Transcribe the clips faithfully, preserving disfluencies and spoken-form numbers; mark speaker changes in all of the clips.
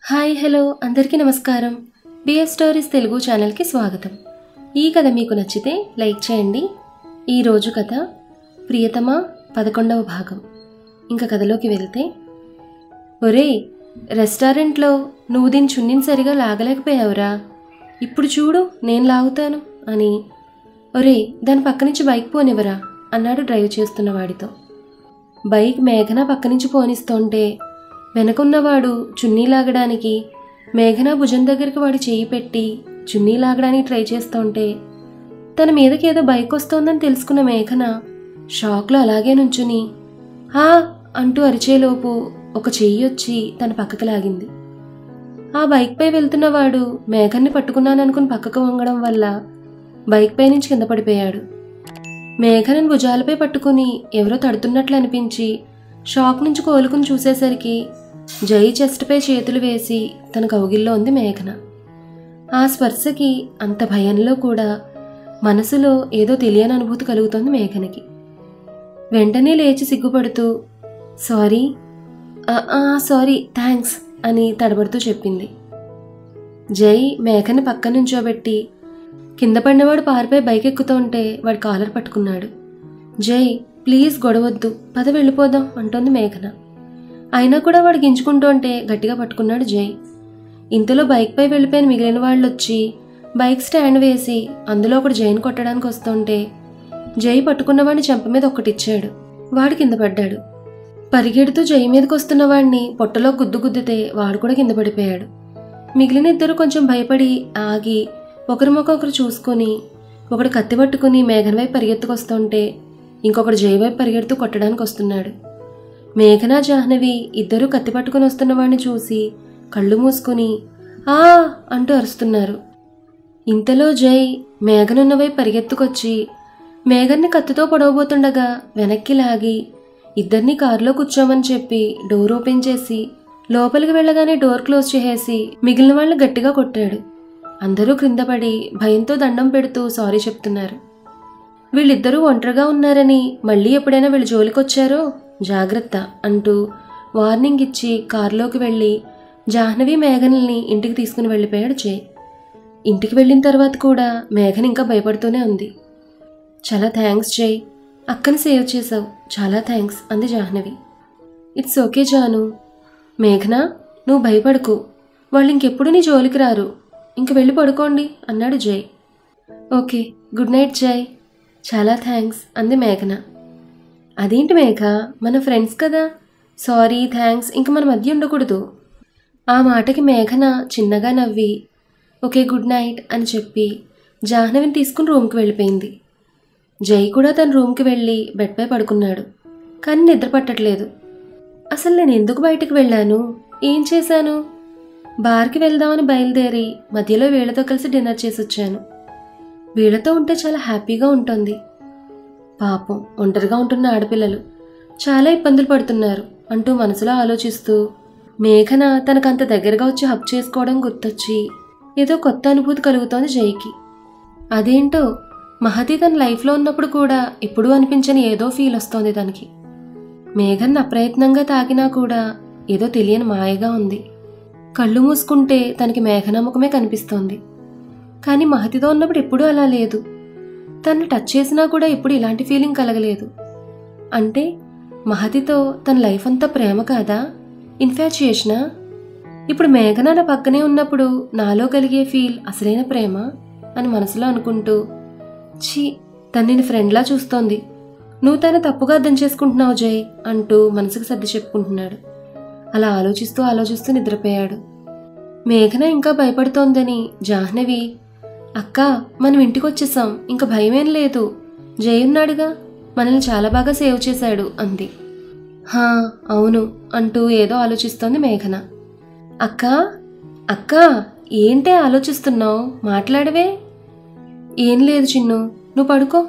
Speaker 1: Hi hello అందరికీ నమస్కారం. BS stories Telugu ఛానల్కి స్వాగతం. ఈ కథ మీకు నచ్చితే లైక్ చేయండి. ఈరోజు కథ ప్రియతమ పదకొండవ భాగం. ఇంకా కథలోకి వెళ్తే, ఒరే రెస్టారెంట్లో నువ్వు దీని చున్నీని సరిగా లాగలేకపోయావురా, ఇప్పుడు చూడు నేను లాగుతాను అని. ఒరే దాని పక్క నుంచి బైక్ పోనివరా అన్నాడు డ్రైవ్ చేస్తున్న వాడితో. బైక్ మేఘన పక్క నుంచి పోనిస్తుంటే వెనకున్నవాడు చున్నీ లాగడానికి మేఘన భుజం దగ్గరికి వాడి చేయి పెట్టి చున్నీ లాగడానికి ట్రై చేస్తుంటే తన మీదకి ఏదో బైక్ వస్తోందని తెలుసుకున్న మేఘన షాక్లో అలాగే నుంచుని హా అంటూ అరిచేలోపు ఒక చెయ్యి వచ్చి తన పక్కకి లాగింది. ఆ బైక్పై వెళ్తున్నవాడు మేఘన్ని పట్టుకున్నాననుకుని పక్కకు వంగడం వల్ల బైక్పై నుంచి కింద పడిపోయాడు. మేఘనను భుజాలపై పట్టుకుని ఎవరో తడుతున్నట్లు అనిపించి షాక్ నుంచి కోలుకుని చూసేసరికి జై చెస్ట్పై చేతులు వేసి తన కౌగిల్లో ఉంది మేఘన. ఆ స్పర్శకి అంత భయంలో కూడా మనసులో ఏదో తెలియని అనుభూతి కలుగుతోంది మేఘనకి. వెంటనే లేచి సిగ్గుపడుతూ సారీ సారీ థ్యాంక్స్ అని తడబడుతూ చెప్పింది. జై మేఘని పక్క నుంచోబెట్టి కింద పడినవాడు పారిపోయి బైక్ ఎక్కుతుంటే వాడి కాలర్ పట్టుకున్నాడు. జై ప్లీజ్ గొడవద్దు, పద వెళ్ళిపోదాం అంటోంది మేఘన. అయినా కూడా వాడు గింజుకుంటుంటే గట్టిగా పట్టుకున్నాడు జై. ఇంతలో బైక్పై వెళ్ళిపోయిన మిగిలిన వాళ్ళు వచ్చి బైక్ స్టాండ్ వేసి అందులో ఒకటి జైని కొట్టడానికి వస్తుంటే జై పట్టుకున్నవాడిని చెంప మీద ఒక్కటిచ్చాడు. వాడు కింద పడ్డాడు. పరిగెడుతూ జై మీదకి వస్తున్న వాడిని పొట్టలో గుద్దు గుద్దితే వాడు కూడా కింద పడిపోయాడు. మిగిలిన ఇద్దరు కొంచెం భయపడి ఆగి ఒకరి మొక్క ఒకరు చూసుకుని ఒకడు కత్తి పట్టుకుని మేఘన వైపు పరిగెత్తుకొస్తుంటే ఇంకొకడు జై వైపు పరిగెడుతూ కొట్టడానికి వస్తున్నాడు. మేఘన జాహ్నవి ఇద్దరూ కత్తి పట్టుకుని వస్తున్న వాడిని చూసి కళ్ళు మూసుకుని ఆ అంటూ అరుస్తున్నారు. ఇంతలో జై మేఘనున్న వైపు పరిగెత్తుకొచ్చి మేఘన్ని కత్తితో పొడవబోతుండగా వెనక్కి లాగి ఇద్దరినీ కారులో కూర్చోమని చెప్పి డోర్ ఓపెన్ చేసి లోపలికి వెళ్ళగానే డోర్ క్లోజ్ చేసేసి మిగిలిన వాళ్ళని గట్టిగా కొట్టాడు. అందరూ క్రింద పడి భయంతో దండం పెడుతూ సారీ చెప్తున్నారు. వీళ్ళిద్దరూ ఒంటరిగా ఉన్నారని మళ్ళీ ఎప్పుడైనా వీళ్ళు జోలికొచ్చారో జాగ్రత్త అంటూ వార్నింగ్ ఇచ్చి కారులోకి వెళ్ళి జాహ్నవి మేఘనల్ని ఇంటికి తీసుకుని వెళ్ళిపోయాడు జై. ఇంటికి వెళ్ళిన తర్వాత కూడా మేఘన ఇంకా భయపడుతూనే ఉంది. చాలా థ్యాంక్స్ జై, అక్కని సేవ్ చేసావు, చాలా థ్యాంక్స్ అంది జాహ్నవి. It's okay Janu. మేఘన నువ్వు భయపడకు, వాళ్ళు ఇంకెప్పుడు నీ జోలికి రారు, ఇంక వెళ్ళి పడుకోండి అన్నాడు జై. ఓకే గుడ్ నైట్ జై, చాలా థ్యాంక్స్ అంది మేఘన. అదేంటి మేఘ, మన ఫ్రెండ్స్ కదా, సారీ థ్యాంక్స్ ఇంక మన మధ్య ఉండకూడదు. ఆ మాటకి మేఘన చిన్నగా నవ్వి ఓకే గుడ్ నైట్ అని చెప్పి జాహ్నవిని తీసుకుని రూమ్కి వెళ్ళిపోయింది. జై కూడా తన రూమ్కి వెళ్ళి బెడ్పై పడుకున్నాడు. కానీ నిద్ర పట్టట్లేదు. అసలు నేను ఎందుకు బయటకు వెళ్ళాను, ఏం చేశాను? బార్కి వెళ్దామని బయలుదేరి మధ్యలో వీళ్ళతో కలిసి డిన్నర్ చేసి వచ్చాను. వీళ్ళతో ఉంటే చాలా హ్యాపీగా ఉంటుంది. పాపం ఒంటరిగా ఉంటున్న ఆడపిల్లలు చాలా ఇబ్బందులు పడుతున్నారు అంటూ మనసులో ఆలోచిస్తూ మేఘన తనకంత దగ్గరగా వచ్చి హక్ చేసుకోవడం గుర్తొచ్చి ఏదో కొత్త అనుభూతి కలుగుతోంది జైకి. అదేంటో మహతి తన లైఫ్లో ఉన్నప్పుడు కూడా ఎప్పుడూ అనిపించని ఏదో ఫీల్ వస్తోంది తనకి. మేఘన్ అప్రయత్నంగా తాకినా కూడా ఏదో తెలియని మాయగా ఉంది. కళ్ళు మూసుకుంటే తనకి మేఘన ముఖమే కనిపిస్తోంది. కానీ మహతితో ఉన్నప్పుడు ఎప్పుడూ అలా లేదు. తను టచ్ చేసినా కూడా ఎప్పుడు ఇలాంటి ఫీలింగ్ కలగలేదు. అంటే మహతితో తన లైఫ్ అంతా ప్రేమ కాదా, ఇన్ఫాచ్యుయేషనా? ఇప్పుడు మేఘన నా పక్కనే ఉన్నప్పుడు నాలో కలిగే ఫీల్ అసలైన ప్రేమ అని మనసులో అనుకుంటూ ఛీ తను నేను ఫ్రెండ్లా చూస్తోంది, నువ్వు తను తప్పుగా అర్థం చేసుకుంటున్నావు జై అంటూ మనసుకు సర్ది చెప్పుకుంటున్నాడు. అలా ఆలోచిస్తూ ఆలోచిస్తూ నిద్రపోయాడు. మేఘన ఇంకా భయపడుతోందని జాహ్నవి అక్క మనం ఇంటికి వచ్చేసాం, ఇంకా భయమేం లేదు, జై ఉన్నాడుగా, మనల్ని చాలా బాగా సేవ్ చేశాడు అంది. హా అవును అంటూ ఏదో ఆలోచిస్తోంది మేఘన. అక్క అక్క ఏంటే ఆలోచిస్తున్నావు, మాట్లాడవే. ఏం లేదు చిన్ను, నువ్వు పడుకో.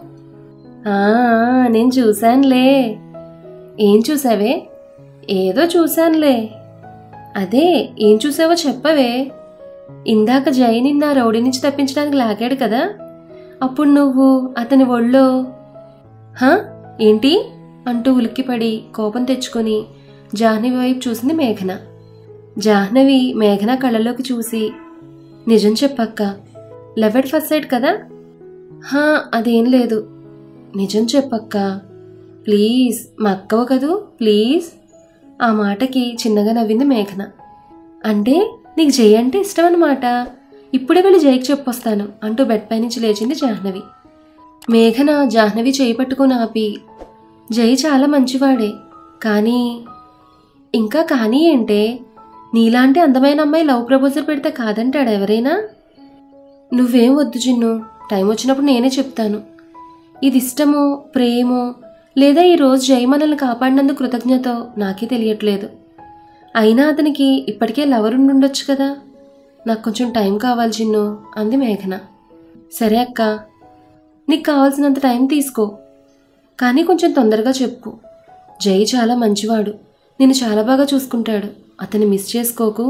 Speaker 1: నేను చూశానులే. ఏం చూసావే? ఏదో చూశానులే. అదే ఏం చూసావో చెప్పవే. ఇందాక జై నిన్న రౌడీ నుంచి తప్పించడానికి లాగాడు కదా, అప్పుడు నువ్వు అతని ఒళ్ళో హా ఏంటి అంటూ ఉలిక్కిపడి కోపం తెచ్చుకొని జాహ్నవి వైపు చూసింది మేఘన. జాహ్నవి మేఘన కళ్ళలోకి చూసి, నిజం చెప్పక్క, లవ్ ఎట్ ఫస్ట్ సైట్ కదా? హా, అదేం లేదు. నిజం చెప్పక్క ప్లీజ్, మా అక్కవ కదూ, ప్లీజ్. ఆ మాటకి చిన్నగా నవ్వింది మేఘన. అంటే నీకు జై అంటే ఇష్టం అన్నమాట. ఇప్పుడే వెళ్ళి జైకి చెప్పొస్తాను అంటూ బెడ్ పై నుంచి లేచింది జాహ్నవి. మేఘన జాహ్నవి చేయి పట్టుకుని ఆపి, జై చాలా మంచివాడే, కానీ ఇంకా కానీ ఏంటే, నీలాంటి అందమైన అమ్మాయి లవ్ ప్రపోజల్ పెడితే కాదంటాడు ఎవరైనా? నువ్వేం వద్దు చిన్ను, టైం వచ్చినప్పుడు నేనే చెప్తాను. ఇది ఇష్టమో ప్రేమో లేదా ఈరోజు జై మనల్ని కాపాడినందుకు కృతజ్ఞతో నాకే తెలియట్లేదు. అయినా అతనికి ఇప్పటికే లవర్ ఉండుండొచ్చు కదా. నాకు కొంచెం టైం కావాలి చిన్ను అంది మేఘన. సరే అక్క, నీకు కావాల్సినంత టైం తీసుకో, కానీ కొంచెం తొందరగా చెప్పు. జై చాలా మంచివాడు, నిన్ను చాలా బాగా చూసుకుంటాడు, అతన్ని మిస్ చేసుకోకు.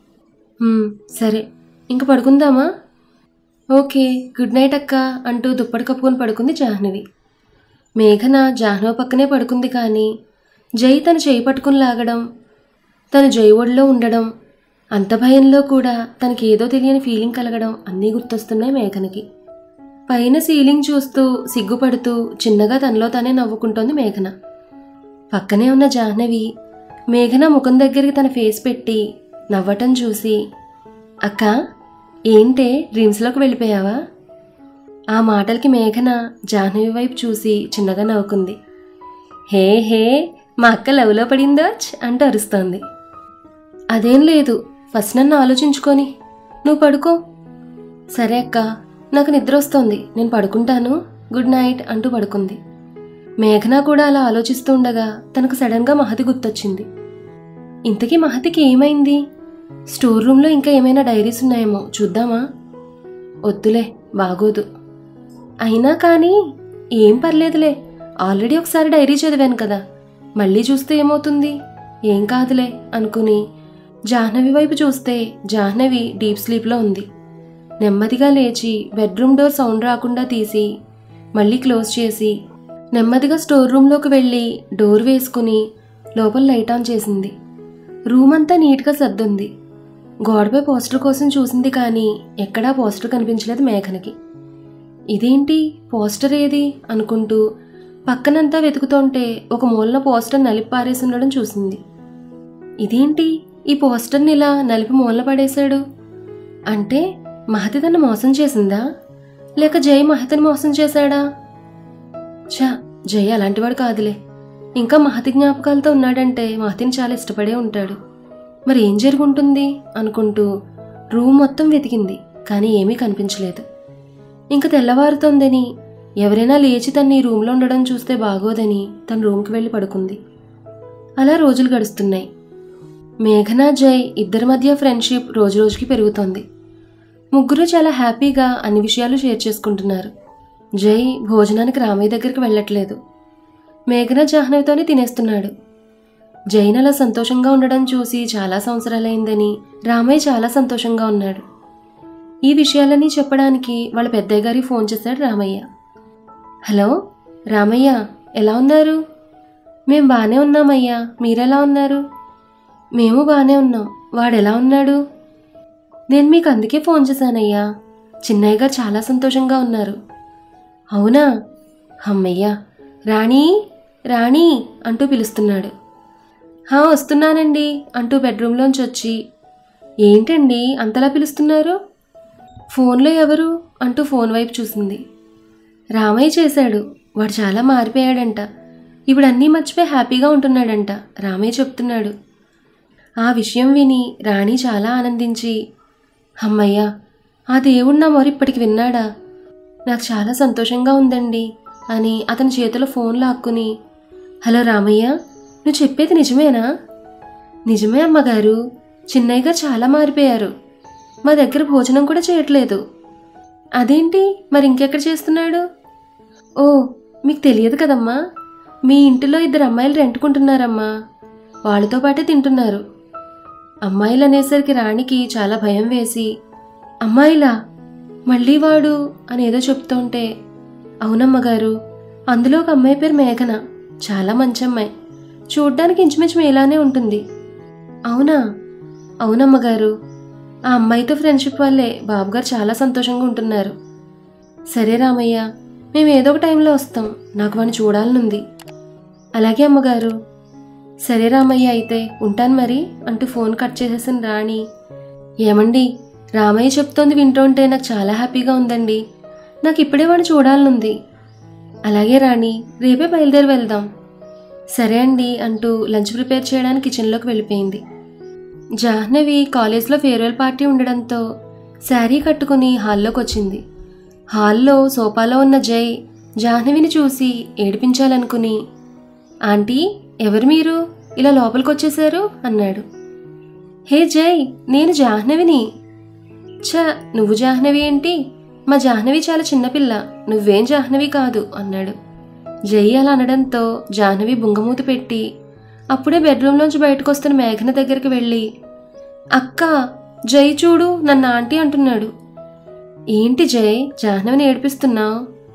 Speaker 1: సరే, ఇంక పడుకుందామా? ఓకే, గుడ్ నైట్ అక్క అంటూ దుప్పటి కప్పుకొని పడుకుంది జాహ్నవి. మేఘన జాహ్నవి పక్కనే పడుకుంది, కానీ జై తను చేయి పట్టుకుని లాగడం, తను జై ఒడిలో ఉండడం, అంత భయంలో కూడా తనకి ఏదో తెలియని ఫీలింగ్ కలగడం అన్నీ గుర్తొస్తున్నాయి మేఘనకి. పైన సీలింగ్ చూస్తూ సిగ్గుపడుతూ చిన్నగా తనలో తానే నవ్వుకుంటోంది మేఘన. పక్కనే ఉన్న జాహ్నవి మేఘన ముఖం దగ్గరికి తన ఫేస్ పెట్టి నవ్వటం చూసి, అక్క ఏంటే డ్రీమ్స్లోకి వెళ్ళిపోయావా? ఆ మాటలకి మేఘన జాహ్నవి వైపు చూసి చిన్నగా నవ్వుకుంది. హే హే, మా అక్క లవ్లో పడిందాచ్ అంటూ అరుస్తోంది. అదేం లేదు, ఫస్ట్ నన్ను ఆలోచించుకొని నువ్వు పడుకో. సరే అక్క, నాకు నిద్ర వస్తోంది, నేను పడుకుంటాను, గుడ్ నైట్ అంటూ పడుకుంది. మేఘన కూడా అలా ఆలోచిస్తూ ఉండగా తనకు సడన్గా మహతి గుర్తొచ్చింది. ఇంతకీ మహతికి ఏమైంది? స్టోర్ రూమ్లో ఇంకా ఏమైనా డైరీస్ ఉన్నాయేమో చూద్దామా? వద్దులే, బాగోదు. అయినా కానీ ఏం పర్లేదులే, ఆల్రెడీ ఒకసారి డైరీ చదివాను కదా, మళ్ళీ చూస్తే ఏమవుతుంది, ఏం కాదులే అనుకుని జాహ్నవి వైపు చూస్తే జాహ్నవి డీప్ స్లీప్లో ఉంది. నెమ్మదిగా లేచి బెడ్రూమ్ డోర్ సౌండ్ రాకుండా తీసి మళ్ళీ క్లోజ్ చేసి నెమ్మదిగా స్టోర్ రూమ్లోకి వెళ్ళి డోర్ వేసుకుని లోపల లైట్ ఆన్ చేసింది. రూమ్ అంతా నీట్గా సర్దుంది. గోడపై పోస్టర్ కోసం చూసింది, కానీ ఎక్కడా పోస్టర్ కనిపించలేదు మేఘనకి. ఇదేంటి, పోస్టర్ ఏది అనుకుంటూ పక్కనంతా వెతుకుతుంటే ఒక మూలన పోస్టర్ నలిపి పారేసి ఉండడం చూసింది. ఇదేంటి, ఈ పోస్టర్ని ఇలా నలిపి మూలన పడేశాడు అంటే మహతి తను మోసం చేసిందా, లేక జై మహతిని మోసం చేశాడా? ఛా, జై అలాంటివాడు కాదులే. ఇంకా మహతి జ్ఞాపకాలతో ఉన్నాడంటే మహతిని చాలా ఇష్టపడే ఉంటాడు. మరి ఏం జరుగుంటుంది అనుకుంటూ రూమ్ మొత్తం వెతికింది, కానీ ఏమీ కనిపించలేదు. ఇంక తెల్లవారుతోందని, ఎవరైనా లేచి తన్ని ఈ రూమ్లో ఉండడం చూస్తే బాగోదని తన రూమ్కి వెళ్ళి పడుకుంది. అలా రోజులు గడుస్తున్నాయి. మేఘన జై ఇద్దరి మధ్య ఫ్రెండ్షిప్ రోజు రోజుకి పెరుగుతోంది. ముగ్గురు చాలా హ్యాపీగా అన్ని విషయాలు షేర్ చేసుకుంటున్నారు. జై భోజనానికి రామయ్య దగ్గరికి వెళ్ళట్లేదు, మేఘన జాహ్నవితోనే తినేస్తున్నాడు. జైన్ అలా సంతోషంగా ఉండడం చూసి చాలా సంవత్సరాలైందని రామయ్య చాలా సంతోషంగా ఉన్నాడు. ఈ విషయాలన్నీ చెప్పడానికి వాళ్ళ పెద్దయ్య గారికి ఫోన్ చేశాడు రామయ్య. హలో రామయ్య, ఎలా ఉన్నారు? మేం బాగానే ఉన్నామయ్యా, మీరెలా ఉన్నారు? మేము బాగానే ఉన్నాం. వాడెలా ఉన్నాడు? నేను మీకు అందుకే ఫోన్ చేశానయ్యా, చిన్నయ్య గారు చాలా సంతోషంగా ఉన్నారు. అవునా? అమ్మయ్యా, రాణి రాణి అంటూ పిలుస్తున్నాడు. హా, వస్తున్నానండి అంటూ బెడ్రూమ్లోంచి వచ్చి, ఏంటండి అంతలా పిలుస్తున్నారు? ఫోన్లో ఎవరు అంటూ ఫోన్ వైపు చూసింది. రామయ్య చేశాడు, వాడు చాలా మారిపోయాడంట, ఇప్పుడు అన్నీ మర్చిపోయి హ్యాపీగా ఉంటున్నాడంట రామయ్య చెప్తున్నాడు. ఆ విషయం విని రాణి చాలా ఆనందించి, అమ్మయ్య, ఆ దేవుడు నా మొర ఇప్పటికి విన్నాడా, నాకు చాలా సంతోషంగా ఉందండి అని అతని చేతిలో ఫోన్ లాక్కుని, హలో రామయ్య, నువ్వు చెప్పేది నిజమేనా? నిజమే అమ్మగారు, చిన్నయ్య గారు చాలా మారిపోయారు, మా దగ్గర భోజనం కూడా చేయట్లేదు. అదేంటి, మరి ఇంకెక్కడ చేస్తున్నాడు? ఓ, మీకు తెలియదు కదమ్మా, మీ ఇంటిలో ఇద్దరు అమ్మాయిలు రెంటుకుంటున్నారమ్మా, వాళ్ళతో పాటే తింటున్నారు. అమ్మాయిలు అనేసరికి రాణికి చాలా భయం వేసి, అమ్మాయిలా, మళ్ళీ వాడు అని ఏదో చెప్తుంటే, అవునమ్మగారు, అందులో ఒక అమ్మాయి పేరు మేఘన, చాలా మంచి అమ్మాయి, చూడ్డానికి ఇంచుమించు ఇలానే ఉంటుంది. అవునా? అవునమ్మగారు, ఆ అమ్మాయితో ఫ్రెండ్షిప్ వల్లే బాబుగారు చాలా సంతోషంగా ఉంటున్నారు. సరే రామయ్య, మేము ఏదో ఒక టైంలో వస్తాం, నాకు వాడిని చూడాలనుంది. అలాగే అమ్మగారు. సరే రామయ్య, అయితే ఉంటాను మరి అంటూ ఫోన్ కట్ చేసేసిన రాణి, ఏమండి, రామయ్య చెప్తోంది వింటుంటే నాకు చాలా హ్యాపీగా ఉందండి. నాకు ఇప్పుడే వాడిని చూడాలనుంది. అలాగే రాణి, రేపే బయలుదేరి వెళ్దాం. సరే అండి అంటూ లంచ్ ప్రిపేర్ చేయడానికి కిచెన్లోకి వెళ్ళిపోయింది. జాహ్నవి కాలేజ్లో ఫేర్వెల్ పార్టీ ఉండడంతో శారీ కట్టుకుని హాల్లోకి వచ్చింది. హాల్లో సోఫాలో ఉన్న జై జాహ్నవిని చూసి ఏడిపించాలనుకుని, ఆంటీ, ఎవరు మీరు, ఇలా లోపలికి వచ్చేశారు అన్నాడు. హే జై, నేను జాహ్నవిని. ఛ, నువ్వు జాహ్నవి ఏంటి? మా జాహ్నవి చాలా చిన్నపిల్ల, నువ్వేం జాహ్నవి కాదు అన్నాడు. జై అలా అనడంతో జాహ్నవి బుంగమూతి పెట్టి అప్పుడే బెడ్రూమ్లోంచి బయటకు వస్తున్న మేఘన దగ్గరికి వెళ్ళి, అక్క, జై చూడు, నన్ను ఆంటీ అంటున్నాడు. ఏంటి జై, జాహ్నవిని ఏడిపిస్తున్నావు?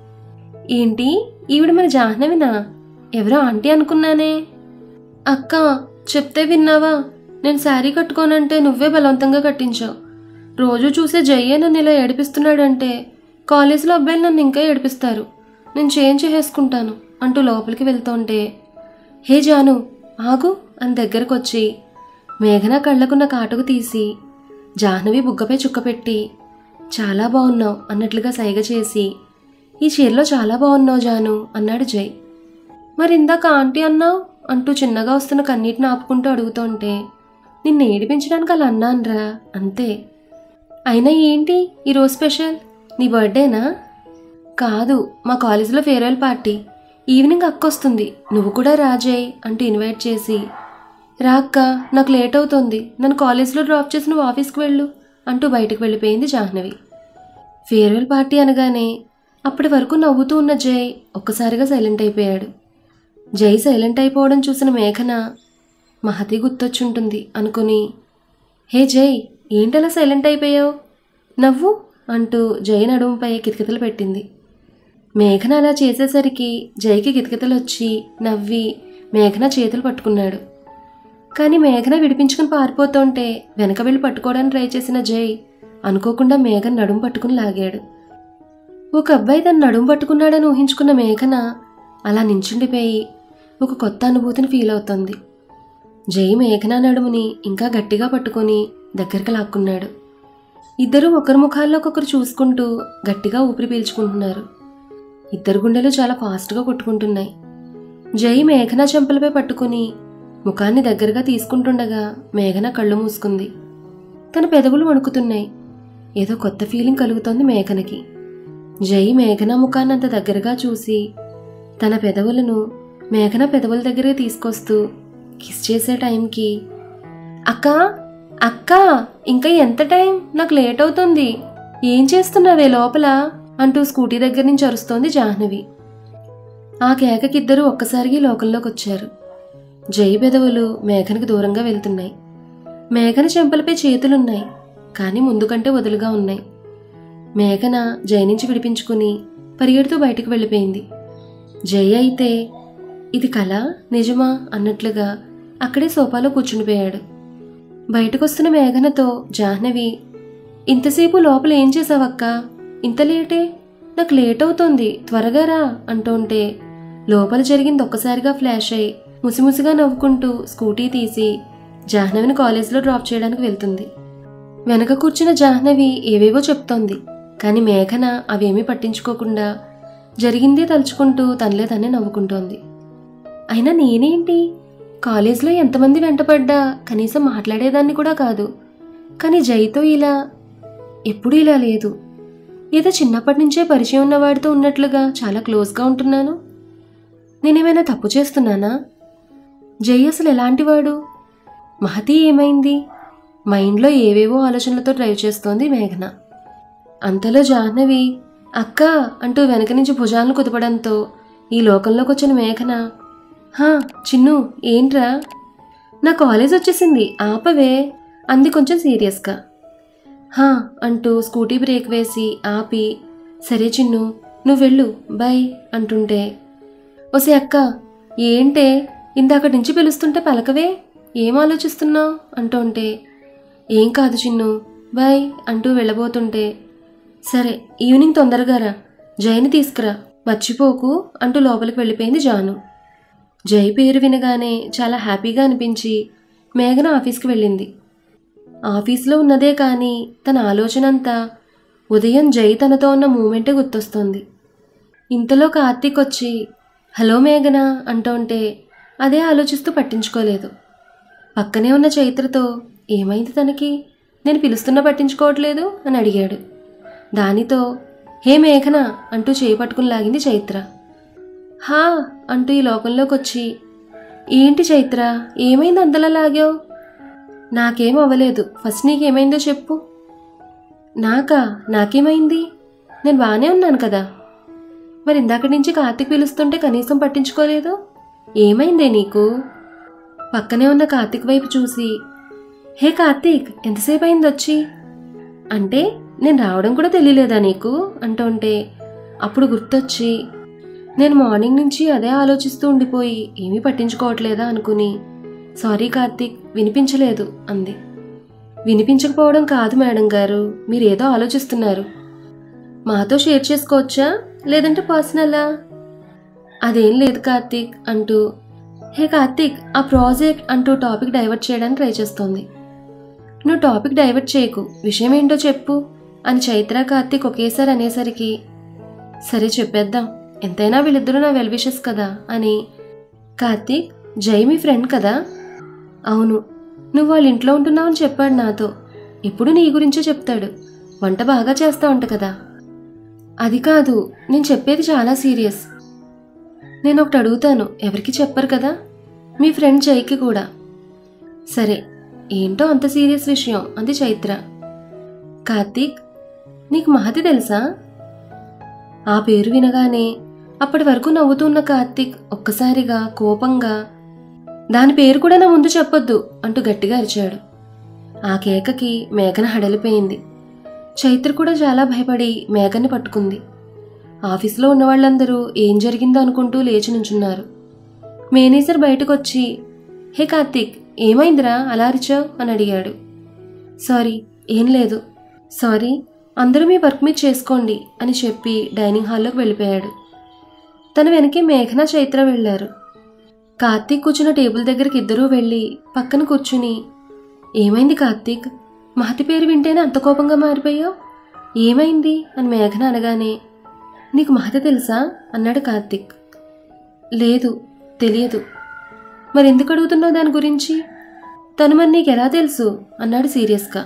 Speaker 1: ఏంటి, ఈవిడ మన జాహ్నవినా? ఎవరో ఆంటీ అనుకున్నానే. అక్క, చెప్తే విన్నావా? నేను శారీ కట్టుకోనంటే నువ్వే బలవంతంగా కట్టించావు. రోజు చూసే జయ్యే నన్ను ఇలా ఏడిపిస్తున్నాడంటే కాలేజీలో అబ్బాయిలు నన్ను ఇంకా ఏడిపిస్తారు. నేను చేంజ్ చేసుకుంటాను అంటూ లోపలికి వెళ్తుంటే, హే జాను, ఆగు అని దగ్గరకు వచ్చి మేఘన కళ్ళకున్న కాటుకు తీసి జాహ్నవి బుగ్గపై చుక్కపెట్టి, చాలా బాగున్నావు అన్నట్లుగా సైగ చేసి, ఈ చీరలో చాలా బాగున్నావు జాను అన్నాడు జై. మరి ఇందాక ఆంటీ అన్నావు అంటూ చిన్నగా వస్తున్న కన్నీటిని ఆపుకుంటూ అడుగుతుంటే, నిన్ను ఏడిపించడానికి అలా అన్నాన్రా, అంతే. అయినా ఏంటి ఈరోజు స్పెషల్? నీ బర్త్డేనా? కాదు, మా కాలేజీలో ఫేర్వెల్ పార్టీ. ఈవినింగ్ అక్క వస్తుంది, నువ్వు కూడా రాజయ్ అంటూ ఇన్వైట్ చేసి, రా అక్క, నాకు లేట్ అవుతుంది, నన్ను కాలేజీలో డ్రాప్ చేసి నువ్వు ఆఫీస్కి వెళ్ళు అంటూ బయటకు వెళ్ళిపోయింది జాహ్నవి. ఫేర్వెల్ పార్టీ అనగానే అప్పటి వరకు నవ్వుతూ ఉన్న జై ఒక్కసారిగా సైలెంట్ అయిపోయాడు. జై సైలెంట్ అయిపోవడం చూసిన మేఘన, మహతి గుర్తొచ్చుంటుంది అనుకుని, హే జై, ఏంటలా సైలెంట్ అయిపోయావు, నవ్వు అంటూ జై నడుముపై కితకితలు పెట్టింది. మేఘన అలా చేసేసరికి జైకి కితకితలు వచ్చి నవ్వి మేఘన చేతులు పట్టుకున్నాడు. కానీ మేఘన విడిపించుకుని పారిపోతుంటే వెనక వెళ్ళి పట్టుకోవడానికి ట్రై చేసిన జై అనుకోకుండా మేఘన నడుము పట్టుకుని లాగాడు. ఒక అబ్బాయి తన నడుము పట్టుకున్నాడని ఊహించుకున్న మేఘన అలా నించుండిపోయి ఒక కొత్త అనుభూతిని ఫీల్ అవుతుంది. జై మేఘన నడుముని ఇంకా గట్టిగా పట్టుకొని దగ్గరికి లాక్కున్నాడు. ఇద్దరూ ఒకరి ముఖాల్లో ఒకరు చూసుకుంటూ గట్టిగా ఊపిరి పీల్చుకుంటున్నారు. ఇద్దరు గుండెలు చాలా ఫాస్ట్గా కొట్టుకుంటున్నాయి. జై మేఘన చెంపలపై పట్టుకుని ముఖాన్ని దగ్గరగా తీసుకుంటుండగా మేఘన కళ్ళు మూసుకుంది. తన పెదవులు వణుకుతున్నాయి. ఏదో కొత్త ఫీలింగ్ కలుగుతోంది మేఘనకి. జై మేఘన ముఖాన్ని అంత దగ్గరగా చూసి తన పెదవులను మేఘన పెదవుల దగ్గరికి తీసుకొస్తూ కిస్ చేసే టైంకి, అక్క, అక్క, ఇంకా ఎంత టైం, నాకు లేట్ అవుతుంది, ఏం చేస్తున్నావే లోపల అంటూ స్కూటీ దగ్గర నుంచి అరుస్తోంది జాహ్నవి. ఆ కేకకిద్దరూ ఒక్కసారిగా లోకంలోకి వచ్చారు. జై పెదవులు మేఘనకు దూరంగా వెళ్తున్నాయి. మేఘన చెంపలపై చేతులున్నాయి, కానీ ముందు కంటే వదులుగా ఉన్నాయి. మేఘన జై నుంచి విడిపించుకుని పరిగెడుతూ బయటకు వెళ్ళిపోయింది. జై అయితే ఇది కళ నిజమా అన్నట్లుగా అక్కడే సోఫాలో కూర్చునిపోయాడు. బయటకొస్తున్న మేఘనతో జాహ్నవి, ఇంతసేపు లోపల ఏం చేసావక్క, ఇంత లేటే, నాకు లేట్ అవుతోంది, త్వరగా రా అంటుంటే లోపల జరిగింది ఒక్కసారిగా ఫ్లాష్ అయి ముసిముసిగా నవ్వుకుంటూ స్కూటీ తీసి జాహ్నవిని కాలేజీలో డ్రాప్ చేయడానికి వెళ్తుంది. వెనక కూర్చున్న జాహ్నవి ఏవేవో చెప్తోంది, కానీ మేఘన అవేమీ పట్టించుకోకుండా జరిగిందే తలుచుకుంటూ తనలే తనే నవ్వుకుంటోంది. అయినా నేనేంటి, కాలేజ్లో ఎంతమంది వెంటపడ్డా కనీసం మాట్లాడేదాన్ని కూడా కాదు, కానీ జైతో ఇలా ఎప్పుడూ ఇలా లేదు. ఏదో చిన్నప్పటి నుంచే పరిచయం ఉన్నవాడితో ఉన్నట్లుగా చాలా క్లోజ్గా ఉంటున్నాను. నేనేమైనా తప్పు చేస్తున్నానా? జై అసలు ఎలాంటివాడు? మహతి ఏమైంది? మైండ్లో ఏవేవో ఆలోచనలతో డ్రైవ్ చేస్తోంది మేఘన. అంతలో జాహ్నవి అక్క అంటూ వెనక నుంచి భుజాలను కుదపడంతో ఈ లోకంలోకి వచ్చిన మేఘన, హా చిన్ను, ఏంట్రా? నా కాలేజ్ వచ్చేసింది, ఆపవే అంది కొంచెం సీరియస్గా. హా అంటూ స్కూటీ బ్రేక్ వేసి ఆపి, సరే చిన్ను, నువ్వు వెళ్ళు, బాయ్ అంటుంటే, ఓసే అక్క, ఏంటే ఇందాక నుంచి పిలుస్తుంటే పలకవే, ఏం ఆలోచిస్తున్నావు అంటుంటే, ఏం కాదు చిన్ను, బాయ్ అంటూ వెళ్ళబోతుంటే, సరే ఈవినింగ్ తొందరగా రా, జైని తీసుకురా, మర్చిపోకు అంటూ లోపలికి వెళ్ళిపోయింది జాను. జై పేరు వినగానే చాలా హ్యాపీగా అనిపించి మేఘన ఆఫీస్కి వెళ్ళింది. ఆఫీస్లో ఉన్నదే కానీ తన ఆలోచన అంతా ఉదయం జై తనతో ఉన్న మూమెంటే గుర్తొస్తుంది. ఇంతలో కార్తీక్ వచ్చి హలో మేఘన అంటుంటే అదే ఆలోచిస్తూ పట్టించుకోలేదు. పక్కనే ఉన్న చైత్రతో ఏమైంది తనకి, నేను పిలుస్తున్నా పట్టించుకోవట్లేదు అని అడిగాడు. దానితో హే మేఘన అంటూ చేయి పట్టుకుని లాగింది చైత్ర. హా అంటూ ఈ లోకంలోకి వచ్చి, ఏంటి చైత్ర ఏమైంది అంతలా లాగావు? నాకేం అవ్వలేదు, ఫస్ట్ నీకేమైందో చెప్పు. నాకా? నాకేమైంది? నేను బాగానే ఉన్నాను కదా. మరి ఇందాక నుంచి కార్తీక్ పిలుస్తుంటే కనీసం పట్టించుకోలేదు, ఏమైందే నీకు? పక్కనే ఉన్న కార్తీక్ వైపు చూసి హే కార్తీక్ ఎంతసేపు అయింది వచ్చి? అంటే నేను రావడం కూడా తెలియలేదా నీకు అంటుంటే అప్పుడు గుర్తొచ్చి నేను మార్నింగ్ నుంచి అదే ఆలోచిస్తూ ఉండిపోయి ఏమీ పట్టించుకోవట్లేదా అనుకుని సారీ కార్తీక్ వినిపించలేదు అంది. వినిపించకపోవడం కాదు మేడం గారు, మీరేదో ఆలోచిస్తున్నారు. మాతో షేర్ చేసుకోవచ్చా లేదంటే పర్సనలా? అదేం లేదు కార్తీక్ అంటూ హే కార్తీక్ ఆ ప్రాజెక్ట్ అంటూ టాపిక్ డైవర్ట్ చేయడానికి ట్రై చేస్తోంది. నువ్వు టాపిక్ డైవర్ట్ చేయకు, విషయం ఏంటో చెప్పు అని చైత్ర కార్తీక్ ఒకేసారి అనేసరికి సరే చెప్పేద్దాం, ఎంతైనా వీళ్ళిద్దరూ నా వెల్ విషెస్ కదా అని. కార్తీక్ జై మీ ఫ్రెండ్ కదా? అవును. నువ్వు వాళ్ళ ఇంట్లో ఉంటున్నావని చెప్పాడు నాతో, ఎప్పుడు నీ గురించే చెప్తాడు, వంట బాగా చేస్తా ఉంట కదా. అది కాదు, నేను చెప్పేది చాలా సీరియస్. నేను ఒకటి అడుగుతాను, ఎవరికి చెప్పరు కదా, మీ ఫ్రెండ్ జైకి కూడా. సరే ఏంటో అంత సీరియస్ విషయం అంది చైత్ర. కార్తీక్ నీకు మహతి తెలుసా? ఆ పేరు వినగానే అప్పటి వరకు నవ్వుతున్న కార్తీక్ ఒక్కసారిగా కోపంగా దాని పేరు కూడా నా ముందు చెప్పొద్దు అంటూ గట్టిగా అరిచాడు. ఆ కేకకి మేఘన హడలిపోయింది. చైత్ర కూడా చాలా భయపడి మేఘన్ని పట్టుకుంది. ఆఫీసులో ఉన్న వాళ్ళందరూ ఏం జరిగిందో అనుకుంటూ లేచి నుంచున్నారు. మేనేజర్ బయటకొచ్చి హే కార్తీక్ ఏమైందిరా అలా అరిచావు అని అడిగాడు. సారీ ఏం లేదు, సారీ అందరూ మీ వర్క్ మీరు చేసుకోండి అని చెప్పి డైనింగ్ హాల్లోకి వెళ్ళిపోయాడు. తన వెనకే మేఘన చైత్ర వెళ్లారు. కార్తీక్ కూర్చున్న టేబుల్ దగ్గరికి ఇద్దరూ వెళ్ళి పక్కన కూర్చుని ఏమైంది కార్తీక్, మహతి పేరు వింటేనే అంత కోపంగా మారిపోయావు, ఏమైంది అని మేఘన అనగానే నీకు మహతి తెలుసా అన్నాడు కార్తీక్. లేదు తెలియదు. మరి ఎందుకు అడుగుతున్నావు దాని గురించి? తను మరి నీకెలా తెలుసు అన్నాడు సీరియస్గా.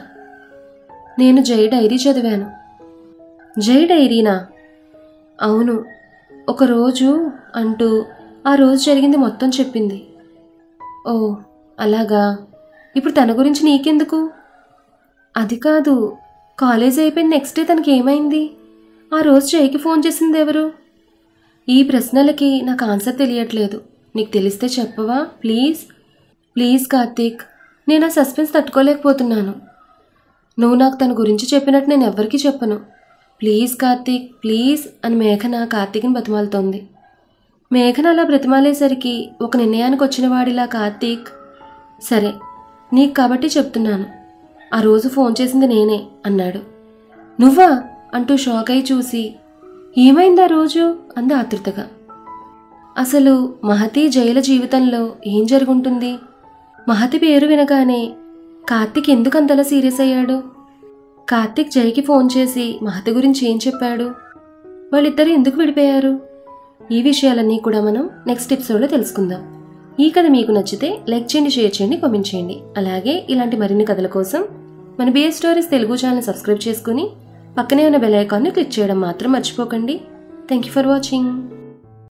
Speaker 1: నేను జై డైరీ చదివాను. జై డైరీనా? అవును. ఒకరోజు అంటూ ఆ రోజు జరిగింది మొత్తం చెప్పింది. ఓ అలాగా, ఇప్పుడు తన గురించి నీకెందుకు? అది కాదు, కాలేజ్ అయిపోయిన నెక్స్ట్ డే తనకి ఏమైంది? ఆ రోజు జైకి ఫోన్ చేసింది ఎవరు? ఈ ప్రశ్నలకి నాకు ఆన్సర్ తెలియట్లేదు, నీకు తెలిస్తే చెప్పవా ప్లీజ్? ప్లీజ్ కార్తీక్, నేను ఆ సస్పెన్స్ తట్టుకోలేకపోతున్నాను. నువ్వు నాకు తన గురించి చెప్పినట్టు నేను ఎవ్వరికీ చెప్పను. ప్లీజ్ కార్తీక్ ప్లీజ్ అని మేఘన కార్తీక్ని బతిమాలుతోంది. మేఘన అలా బ్రతిమాలేసరికి ఒక నిర్ణయానికి వచ్చిన వాడిలా కార్తీక్ సరే నీకు కాబట్టి చెప్తున్నాను, ఆ రోజు ఫోన్ చేసింది నేనే అన్నాడు. నువ్వా అంటూ షాక్ అయి చూసి ఏమైంది ఆ రోజు అంది ఆతృతగా. అసలు మహతి జైల జీవితంలో ఏం జరుగుంటుంది? మహతి పేరు వినగానే కార్తీక్ ఎందుకు అంతలా సీరియస్ అయ్యాడు? కార్తీక్ జైకి ఫోన్ చేసి మహతి గురించి ఏం చెప్పాడు? వాళ్ళిద్దరూ ఎందుకు విడిపోయారు? ఈ విషయాలన్నీ కూడా మనం నెక్స్ట్ ఎపిసోడ్లో తెలుసుకుందాం. ఈ కథ మీకు నచ్చితే లైక్ చేయండి, షేర్ చేయండి, కామెంట్ చేయండి. అలాగే ఇలాంటి మరిన్ని కథల కోసం మన BS stories Telugu channel subscribe చేసుకుని పక్కనే ఉన్న బెల్ ఐకాన్ని క్లిక్ చేయడం మాత్రం మర్చిపోకండి. Thank you for watching.